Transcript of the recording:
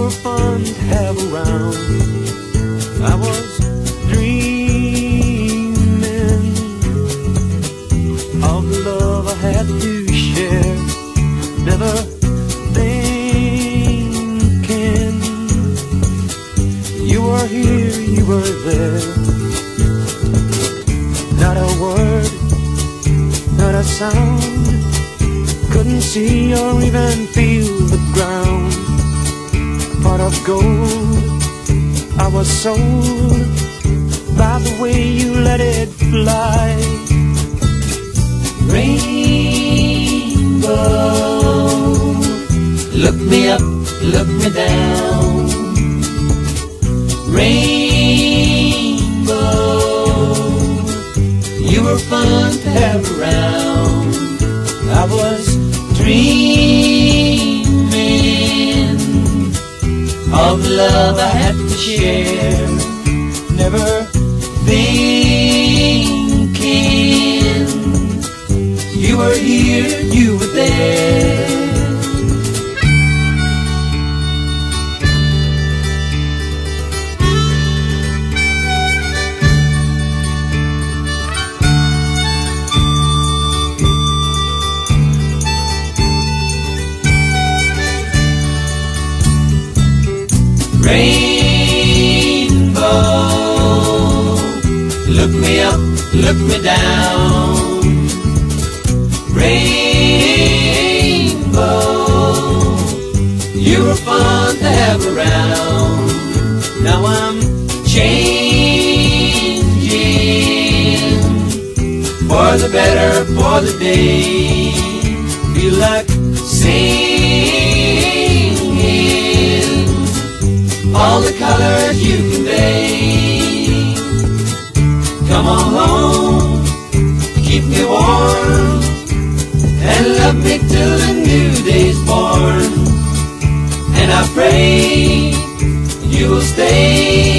were fun to have around. I was dreaming of the love I had to share, never thinking you were here, you were there. Not a word, not a sound, couldn't see or even feel the ground. A pot of gold, I was sold by the way you let it fly. Rainbow, look me up, look me down. Rainbow, you were fun to have around. I was dreaming of the love I had to share, never thinking you were here, you were there. Rainbow, look me up, look me down. Rainbow, you were fun to have around. Now I'm changing for the better, for the day. Feel like singing all the colors you convey. Come on home, keep me warm, and love me till the new day's born. And I pray you will stay